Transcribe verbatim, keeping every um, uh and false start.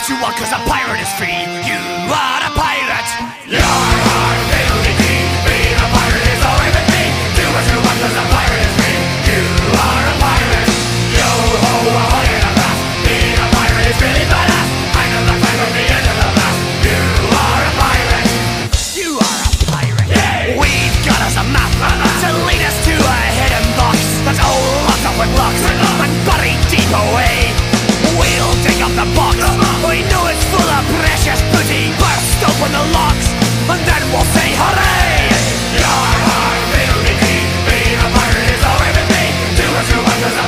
what you want, cause a pirate is free. You are a pirate.